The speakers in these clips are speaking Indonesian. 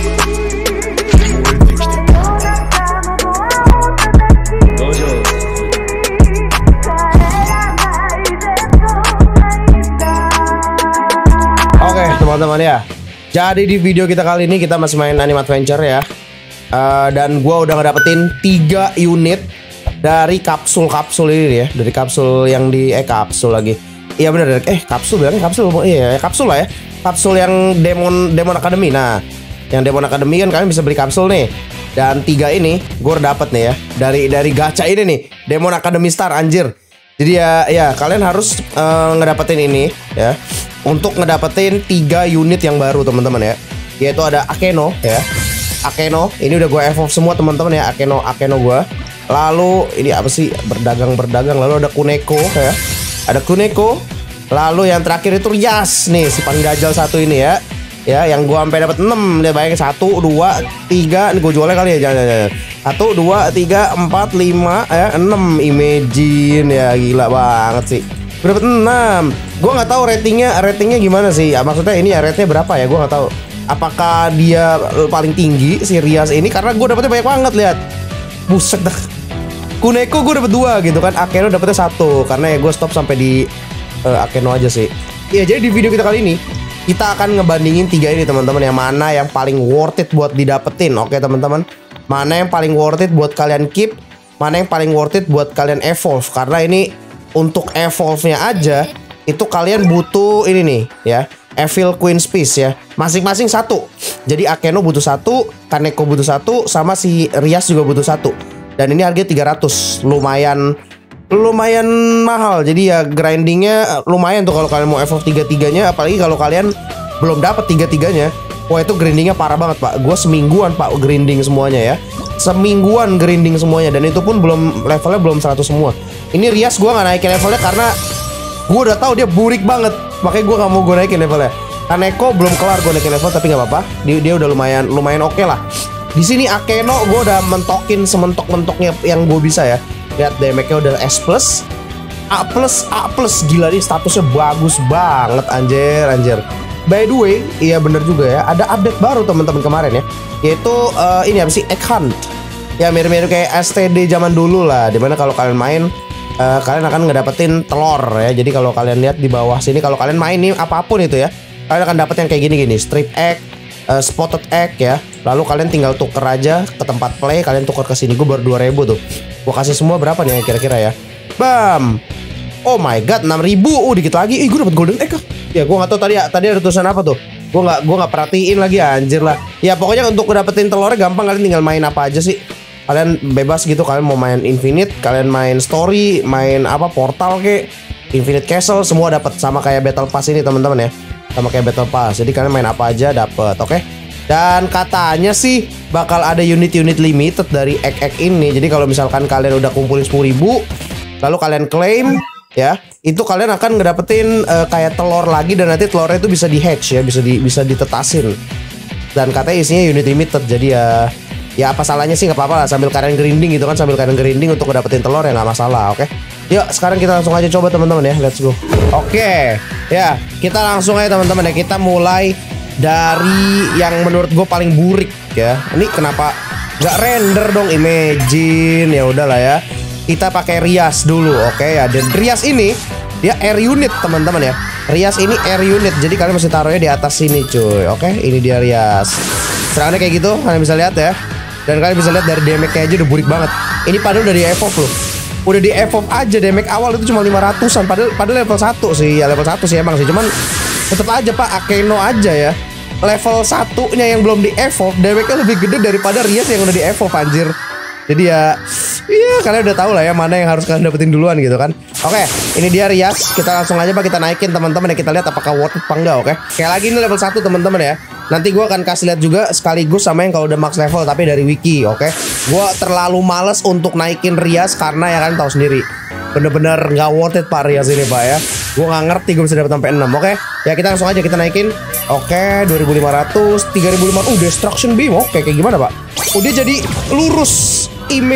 Oke teman-teman ya, jadi di video kita kali ini kita masih main Anime Adventure ya. Dan gua udah ngedapetin 3 unit dari kapsul-kapsul ini ya. Dari kapsul yang di kapsul lagi. Iya bener, kapsul bilangnya kapsul. Iya kapsul lah ya. Kapsul yang Demon Academy. Nah, yang Demon Academy kan kalian bisa beli kapsul nih. Dan 3 ini gue dapet nih ya. Dari gacha ini nih, Demon Academy Star anjir. Jadi ya kalian harus ngedapetin ini ya. Untuk ngedapetin 3 unit yang baru teman-teman ya. Yaitu ada Akeno ya. Akeno, ini udah gue evolve semua teman-teman ya. Akeno gue. Lalu ini apa sih, berdagang. Lalu ada Kuneko ya. Ada Kuneko. Lalu yang terakhir itu Rias nih, si paling gajal satu ini ya. Ya, yang gue sampai dapat 6. Dia bayangin 1 2 3. Ini gue jualnya kali ya, jangan. 1 2 3 4 5 ya, 6. Imagine ya, gila banget sih. Gue dapet 6. Gue nggak tahu ratingnya gimana sih. Ya, maksudnya ini ya rate-nya berapa ya? Gue nggak tahu. Apakah dia paling tinggi si Rias ini? Karena gue dapetnya banyak banget, lihat. Buset dah. Kuneko gue dapet 2 gitu kan. Akeno dapetnya 1. Karena ya gue stop sampai di Akeno aja sih. Ya jadi di video kita kali ini kita akan ngebandingin 3 ini teman-teman. Yang mana yang paling worth it buat didapetin. Oke teman-teman. Mana yang paling worth it buat kalian keep. Mana yang paling worth it buat kalian evolve. Karena ini untuk evolve-nya aja itu kalian butuh ini nih ya, Evil Queen's Piece ya. Masing-masing 1. Jadi Akeno butuh 1, Kaneko butuh 1, sama si Rias juga butuh 1. Dan ini harganya 300. Lumayan mahal. Jadi ya grindingnya lumayan tuh kalau kalian mau evolve 3-3-nya. Apalagi kalau kalian belum dapat 3-3-nya. Wah itu grindingnya parah banget pak. Gue semingguan pak grinding semuanya ya. Semingguan grinding semuanya. Dan itu pun levelnya belum 100 semua. Ini Rias gue gak naikin levelnya karena gue udah tahu dia burik banget. Makanya gue gak mau gue naikin levelnya. Kaneko belum kelar gue naikin level, tapi gak apa-apa. Dia udah lumayan oke lah. Di sini Akeno gue udah mentokin sementok-mentoknya yang gue bisa ya. Lihat damage-nya udah S+, A+, gila nih statusnya bagus banget anjir. By the way, iya bener juga ya, ada update baru teman-teman kemarin ya. Yaitu ini apa sih, Egg Hunt. Ya mirip-mirip kayak STD zaman dulu lah. Dimana kalau kalian main kalian akan ngedapetin telur ya. Jadi kalau kalian lihat di bawah sini, kalau kalian main nih apapun itu ya, kalian akan dapet yang kayak gini strip egg, spotted egg ya. Lalu kalian tinggal tuker aja ke tempat play, kalian tuker ke sini. Gue baru 2000 tuh. Gue kasih semua berapa nih kira-kira ya? Bam. Oh my god, 6000. Dikit lagi. Gue dapet golden egg. Ya gue nggak tahu tadi ada tulisan apa tuh. Gue nggak perhatiin lagi anjir lah. Ya pokoknya untuk dapetin telurnya gampang, kalian tinggal main apa aja sih. Kalian bebas gitu, kalian mau main Infinite, kalian main Story, main apa Portal kek, Infinite Castle, semua dapat sama kayak Battle Pass ini teman-teman ya. Sama kayak Battle Pass. Jadi kalian main apa aja dapat, oke? Dan katanya sih bakal ada unit-unit limited dari egg ini. Jadi kalau misalkan kalian udah kumpulin 10.000, lalu kalian claim ya, itu kalian akan ngedapetin kayak telur lagi, dan nanti telurnya itu bisa di hatch ya, bisa ditetasin. Dan katanya isinya unit limited. Jadi ya apa salahnya sih, nggak apa-apa lah sambil kalian grinding gitu kan, sambil kalian grinding untuk ngedapetin telur ya nggak masalah, oke? Yuk sekarang kita langsung aja coba teman-teman ya, let's go. Oke, ya kita langsung aja teman-teman ya, kita mulai dari yang menurut gue paling burik ya. Ini kenapa nggak render dong, Imagine? Ya udahlah ya, kita pakai Rias dulu, oke ya. Dan Rias ini dia air unit teman-teman ya. Rias ini air unit, jadi kalian mesti taruhnya di atas sini cuy. Oke, ini dia Rias. Serangannya kayak gitu, kalian bisa lihat ya. Dan kalian bisa lihat dari damage-nya aja udah burik banget. Ini padahal udah di evolve loh. Udah di evolve aja, damage awal itu cuma 500-an. Padahal level 1 sih. Ya level 1 sih emang sih. Cuman tetap aja pak, Akeno aja ya, level 1-nya yang belum di evolve, damage-nya lebih gede daripada Rias yang udah di evolve anjir. Jadi ya kalian udah tahu lah ya mana yang harus kalian dapetin duluan gitu kan. Oke, ini dia Rias. Kita langsung aja pak, kita naikin teman-teman ya. Kita lihat apakah worth it apa enggak, oke? Kayak lagi ini level 1 teman-teman ya. Nanti gue akan kasih lihat juga sekaligus sama yang kalau udah max level tapi dari wiki, oke? Gue terlalu males untuk naikin Rias karena ya kan tahu sendiri, bener-bener nggak worth it pak Rias ini pak ya. Gue nggak ngerti gue bisa dapat sampai 6, oke? Ya kita langsung aja kita naikin. Oke, 2500, 3500. Destruction beam. Oke, kayak gimana pak? Dia jadi lurus.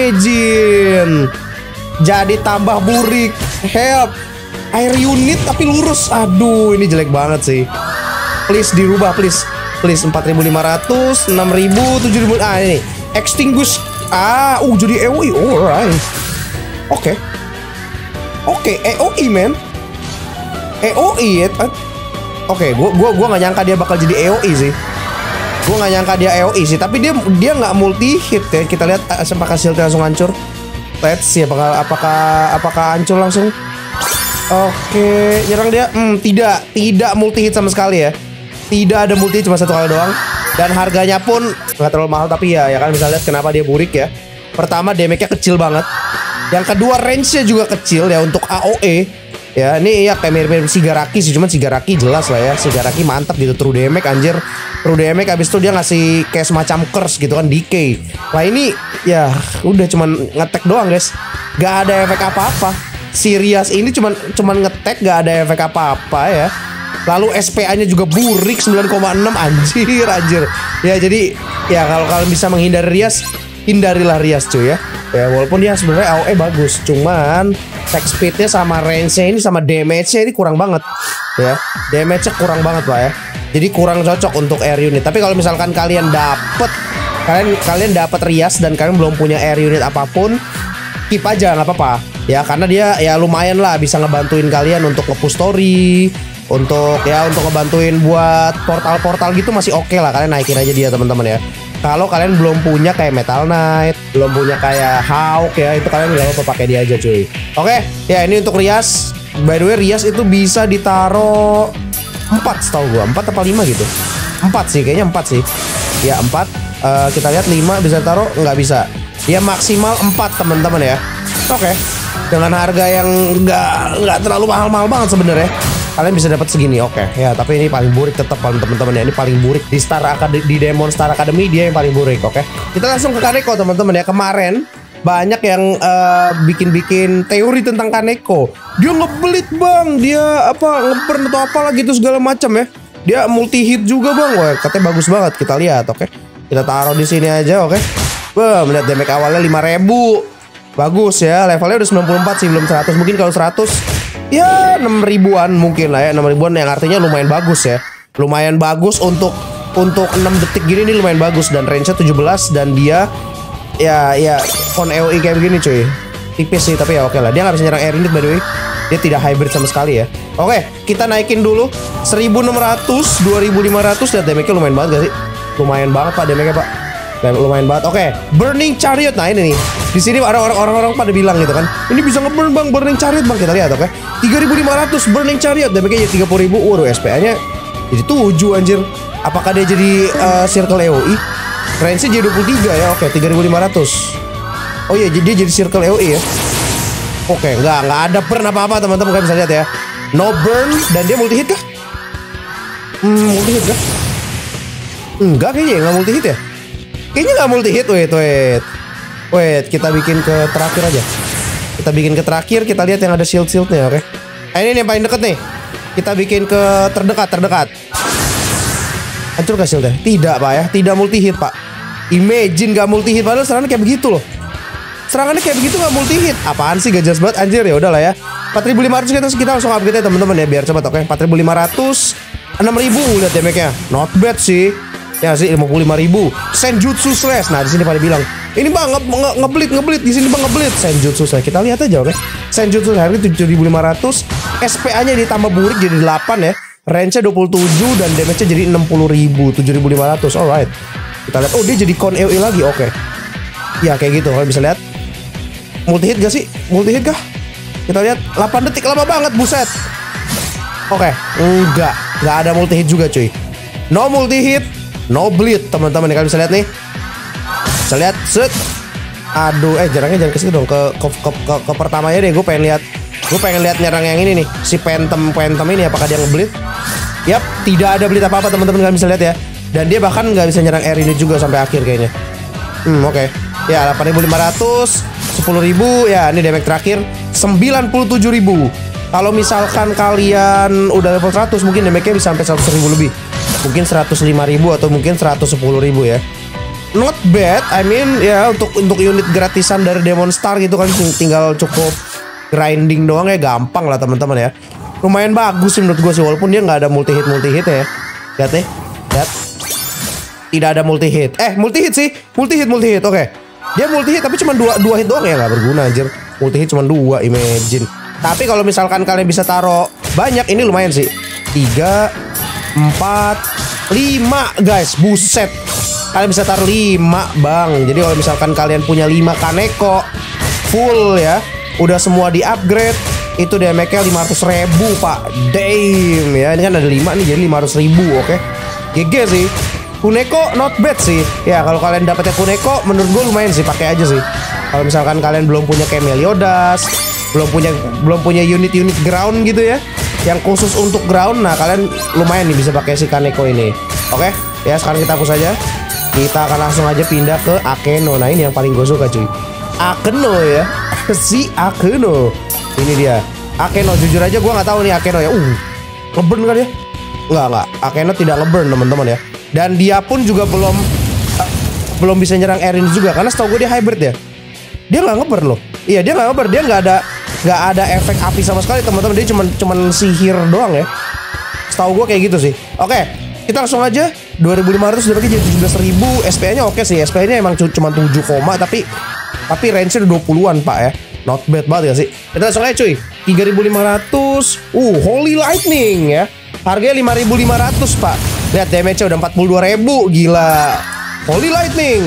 Imagine. Jadi tambah burik. Help. Air unit tapi lurus. Aduh, ini jelek banget sih. Please dirubah, please. Please 4.500, 6.000, 7.000. Ah ini extinguish. Jadi EOI. Alright. Oke. EOI man. EOI ya. Oke, gua nggak nyangka dia bakal jadi EOI sih. Gua nggak nyangka dia EOI sih, tapi dia nggak multi hit ya. Kita lihat apakah shieldnya langsung hancur. Let's see apakah hancur langsung. Oke, nyerang dia. Tidak multi hit sama sekali ya. Tidak ada multi, cuma satu kali doang. Dan harganya pun nggak terlalu mahal, tapi ya kan bisa lihat kenapa dia burik ya. Pertama, damage-nya kecil banget. Yang kedua, range-nya juga kecil ya untuk AOE. Ya, ini ya kayak mirip-mirip Shigaraki sih, cuman Shigaraki jelas lah ya. Shigaraki mantap gitu, true damage anjir. True damage habis itu dia ngasih kayak semacam curse gitu kan, decay. Lah ini ya udah cuman ngetek doang, guys. Gak ada efek apa-apa. Sirius ini cuman ngetek, gak ada efek apa-apa ya. Lalu SPA-nya juga burik 9,6 anjir. Ya jadi ya kalau kalian bisa menghindari Rias, hindarilah Rias cuy ya. Ya walaupun dia sebenarnya AOE bagus, cuman attack speed-nya sama range-nya ini sama damage-nya ini kurang banget. Ya, damage-nya kurang banget Pak ya. Jadi kurang cocok untuk air unit. Tapi kalau misalkan kalian dapat Rias dan kalian belum punya air unit apapun, keep aja nggak apa-apa. Ya karena dia ya lumayan lah bisa ngebantuin kalian untuk nge-push story. Untuk ngebantuin buat portal-portal gitu masih oke lah, kalian naikin aja dia teman-teman ya. Kalau kalian belum punya kayak Metal Knight, belum punya kayak Hawk ya, itu kalian nggak apa pakai dia aja cuy. Oke, ya ini untuk Rias. By the way Rias itu bisa ditaro 4 setahu gua, 4 atau 5 gitu. 4 sih, kayaknya 4 sih. Ya 4. Kita lihat 5 bisa taruh, nggak bisa. Dia maksimal 4 teman-teman ya. Oke. Dengan harga yang nggak terlalu mahal-mahal banget sebenarnya. Kalian bisa dapat segini, oke. Ya, tapi ini paling burik tetap teman-teman ya. Ini paling burik di di Demon Star Academy, dia yang paling burik, oke. Kita langsung ke Kaneko teman-teman ya. Kemarin banyak yang bikin teori tentang Kaneko. Dia ngebelit bang, dia ngeburn atau apalah gitu segala macam ya. Dia multi hit juga bang, wah katanya bagus banget. Kita lihat, oke. Kita taruh di sini aja, oke. Melihat damage awalnya 5.000. Bagus ya, levelnya udah 94 sih, belum 100. Mungkin kalau 100 ya 6.000-an mungkin lah ya, 6.000-an yang artinya lumayan bagus ya. Lumayan bagus untuk 6 detik gini nih, lumayan bagus. Dan range-nya 17 dan dia ya con AOE kayak begini cuy. Tipis sih tapi ya oke lah. Dia nggak bisa nyerang air unit by the way. Dia tidak hybrid sama sekali ya. Oke, kita naikin dulu 1.600, 2.500 dan damage-nya lumayan banget gak sih? Lumayan banget Pak damage-nya Pak. Lumayan banget. Oke, Burning Chariot. Nah ini nih. Di sini ada orang-orang pada bilang gitu kan. Ini bisa nge-burn bang, Burning Chariot bang. Kita lihat oke. 3.500 Burning Chariot. Damage-nya jadi 30.000. Waduh, SPA-nya jadi 7 anjir. Apakah dia jadi Circle AOE? Range-nya jadi 23 ya. Oke, 3.500. Oh iya, dia jadi Circle AOE ya. Oke, nggak ada burn apa-apa teman-teman, kalian bisa lihat ya. No burn dan dia multi hit kah? Multi hit kah? Enggak kayaknya, nggak multi hit ya. Kayaknya nggak multi hit. Wait, kita bikin ke terakhir aja. Kita bikin ke terakhir, kita lihat yang ada shield-shieldnya, oke. Ini nih yang paling deket nih. Kita bikin ke terdekat. Hancur gak shieldnya? Tidak Pak ya, tidak multi hit Pak. Imagine gak multi hit, padahal serangannya kayak begitu loh. Serangannya kayak begitu gak multi hit. Apaan sih, gak jelas banget anjir. Ya udahlah ya. 4.500 kita langsung upgrade ya teman-teman ya, biar cepet oke. 4.500, 6.000 lihat damage-nya. Not bad sih. Ya sih 55.000. Senjutsu Slash. Nah di sini pada bilang ini bang ngebelit di sini bang ngebelit. Senjutsu Slash. Kita lihat aja oke. Senjutsu Slash harga 7.500. SPA-nya ditambah burik jadi 8 ya. Range-nya 27 dan damage-nya jadi 60.000. 7.500. Alright. Kita lihat. Oh dia jadi con AOE lagi. Oke. Ya kayak gitu. Kalian bisa lihat. Multi hit gak sih? Multi hit kah? Kita lihat 8 detik lama banget. Buset. Oke. Enggak ada multi hit juga cuy. No multi hit. No bleed teman-teman, kalian bisa lihat nih. Bisa lihat, set. Aduh, jarangnya jangan ke situ dong. Ke pertamanya deh, gue pengen lihat nyerang yang ini nih. Si Phantom ini apakah dia ngebleed? Yap, tidak ada bleed apa-apa teman-teman, kalian bisa lihat ya. Dan dia bahkan nggak bisa nyerang air ini juga sampai akhir kayaknya. Oke. Ya, 8.500, 10.000. Ya, ini damage terakhir 97.000. Kalau misalkan kalian udah level 100, mungkin damage-nya bisa sampai 100.000 lebih. Mungkin 105.000 atau mungkin 110.000 ya. Not bad. I mean ya untuk unit gratisan dari Demon Star gitu kan, tinggal cukup grinding doang ya, gampang lah teman-teman ya. Lumayan bagus sih menurut gue sih, walaupun dia nggak ada multi hit ya. Lihat nih. Lihat. Tidak ada multi hit. Multi hit sih. Multi hit. Oke. Dia multi hit tapi cuma dua hit doang ya, nggak berguna anjir. Multi hit cuma 2, imagine. Tapi kalau misalkan kalian bisa taruh banyak, ini lumayan sih. 3, 4, 5 guys. Buset. Kalian bisa taruh 5 bang. Jadi kalau misalkan kalian punya 5 Kaneko full ya, udah semua di upgrade, itu damage-nya 500.000 pak. Damn ya. Ini kan ada 5 nih, jadi 500.000. Oke. GG sih. Kuneko not bad sih. Ya kalau kalian dapetnya Kuneko, menurut gue lumayan sih, pakai aja sih. Kalau misalkan kalian belum punya kayak Meliodas, belum punya unit-unit ground gitu ya, yang khusus untuk ground, nah kalian lumayan nih bisa pakai si Kaneko ini. Oke, ya sekarang kita hapus aja. Kita akan langsung aja pindah ke Akeno. Nah ini yang paling gue suka cuy. Akeno ya. Si Akeno. Ini dia. Akeno, jujur aja gue nggak tahu nih Akeno ya. Ngeburn kan ya? Enggak. Akeno tidak ngeburn teman-teman ya. Dan dia pun juga belum bisa nyerang Erin juga, karena setahu gue dia hybrid ya. Dia nggak ngeburn loh. Iya dia nggak ngeburn, dia nggak ada efek api sama sekali teman-teman. Dia cuman sihir doang ya. Setahu gue kayak gitu sih. Oke, kita langsung aja. 2.500 udah pakai jadi 17.000. SP-nya oke sih. SP-nya emang cuma 7, tapi range-nya udah 20-an pak ya. Not bad banget ya sih. Kita langsung aja cuy. 3.500. Holy Lightning ya. Harganya 5.500 pak. Lihat damage-nya udah 42.000. Gila. Holy Lightning.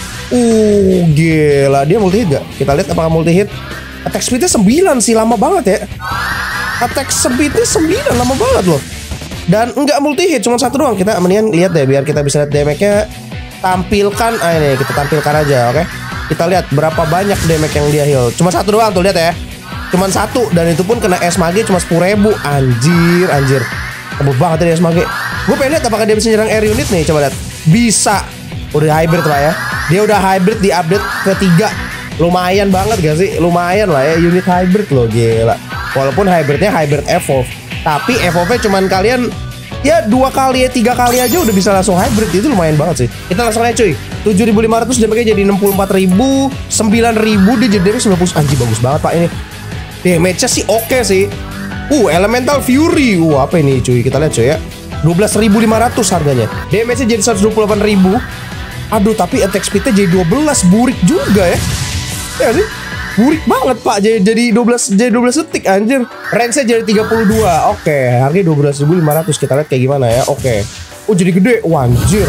Gila. Dia multi hit gak? Kita lihat apakah multi hit. Attack speed-nya 9 sih. Lama banget ya. Attack speed-nya 9. Lama banget loh. Dan enggak multi hit. Cuma 1 doang. Kita mendingan lihat deh. Biar kita bisa lihat damage-nya. Tampilkan. Ini kita tampilkan aja. Oke. Kita lihat berapa banyak damage yang dia heal. Cuma 1 doang tuh. Lihat ya. Cuma 1. Dan itu pun kena es mage cuma 10.000. Anjir. Kebut banget ya es mage. Gue pengen lihat apakah dia bisa nyerang air unit nih. Coba lihat. Bisa. Udah hybrid lah ya. Dia udah hybrid di update ketiga. Lumayan banget gak sih? Lumayan lah ya. Unit hybrid loh. Gila. Walaupun hybridnya hybrid evolve. Tapi evolve-nya cuman kalian ya 2 kali ya 3 kali aja udah bisa langsung hybrid. Itu lumayan banget sih. Kita langsung aja cuy. 7.500 damage-nya jadi 64.000. 9.000 dia jadi damage 90. Anjir bagus banget pak ini. Damage-nya sih oke sih. Elemental Fury. Apa ini cuy? Kita lihat cuy ya. 12.500 harganya. Damage-nya jadi 128.000. Aduh, tapi attack speed-nya jadi 12. Burik juga ya. Ya sih. Burik banget pak. Jadi 12 detik anjir. Range-nya jadi 32. Oke, harganya 12.500. Kita lihat kayak gimana ya. Oke. Jadi gede. Anjir.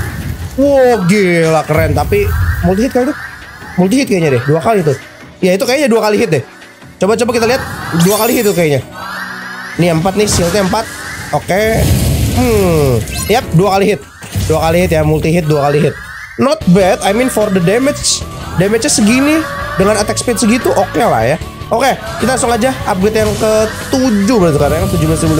Gila keren. Tapi multi hit kali itu. Multi hit kayaknya deh. 2 kali tuh. Ya itu kayaknya 2 kali hit deh. Coba kita lihat. 2 kali hit tuh kayaknya. Ini 4 nih, shieldnya 4. Oke. Yap, 2 kali hit. 2 kali hit ya, multi hit 2 kali hit. Not bad, I mean for the damage. Damage-nya segini dengan attack speed segitu oke lah ya. Oke, kita langsung aja upgrade yang ke-7 berarti kan yang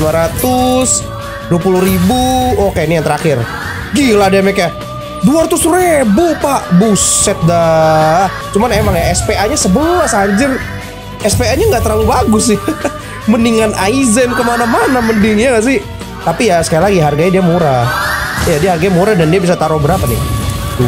17.500, 20.000. Oke, ini yang terakhir. Gila damage-nya. 200.000 pak. Buset dah. Cuman emang ya SPA-nya 11 anjir. SPA-nya nggak terlalu bagus sih. Mendingan Aizen kemana-mana mendingnya gak sih? Tapi ya sekali lagi harganya dia murah. Ya dia harganya murah dan dia bisa taruh berapa nih? 2,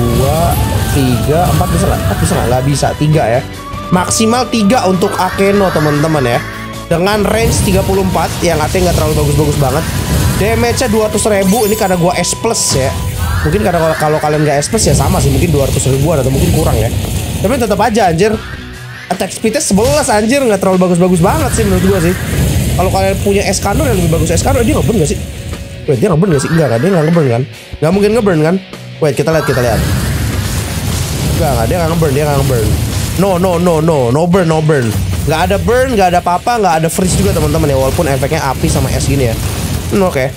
3, 4 bisa nggak? 4 bisa nggak? Nggak bisa, 3 ya. Maksimal 3 untuk Akeno teman-teman ya. Dengan range 34 yang artinya nggak terlalu bagus-bagus banget. Damage-nya 200.000. Ini karena gua S plus ya. Mungkin karena kalau kalian nggak S plus ya sama sih. Mungkin 200.000-an atau mungkin kurang ya. Tapi tetap aja anjir. Attack speed-nya 11 anjir. Nggak terlalu bagus-bagus banget sih menurut gua sih. Kalau kalian punya Escanor yang lebih bagus Escanor, dia ngeburn gak sih? Wait, dia ngeburn gak sih? Enggak kan? Dia nggak ngeburn kan? Nggak mungkin ngeburn kan? Wait, kita lihat. Enggak, dia nggak ngeburn. No burn. Nggak ada burn, nggak ada apa-apa, nggak ada freeze juga teman-teman ya. Walaupun efeknya api sama es gini ya. Oke.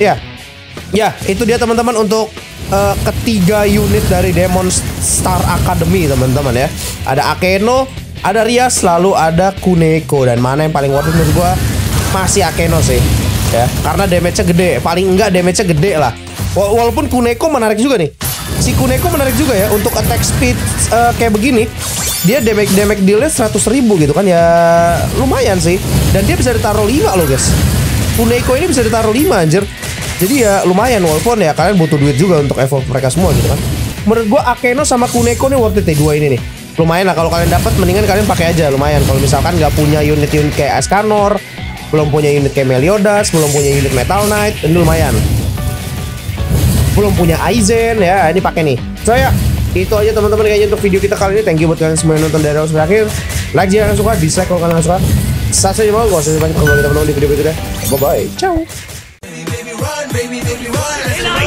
Ya, itu dia teman-teman untuk ketiga unit dari Demon Star Academy teman-teman ya. Ada Akeno, ada Rias, lalu ada Kuneko. Dan mana yang paling worth it menurut gua? Masih Akeno sih ya, karena damage-nya gede. Paling enggak damage-nya gede lah. Walaupun Kuneko menarik juga nih. Si Kuneko menarik juga ya. Untuk attack speed kayak begini, dia damage deal-nya 100.000 gitu kan. Ya lumayan sih. Dan dia bisa ditaruh 5 loh guys. Kuneko ini bisa ditaruh 5 anjir. Jadi ya lumayan. Walaupun ya kalian butuh duit juga untuk evolve mereka semua gitu kan. Menurut gua Akeno sama Kuneko nih worth it ya, 2 ini nih. Lumayan lah kalau kalian dapat, mendingan kalian pakai aja. Lumayan kalau misalkan nggak punya unit-unit kayak Escanor, belum punya unit kayak Meliodas, belum punya unit Metal Knight, ini lumayan. belum punya Aizen ya, ini pakai nih. So ya, itu aja teman-teman kayaknya untuk video kita kali ini. Thank you buat kalian semua yang nonton dari awal sampai akhir. Like jika kalian suka, dislike kalau kalian nggak suka. Subscribe juga, gak usah banyak. Kalau kita ketemu di video berikutnya. Bye bye, ciao.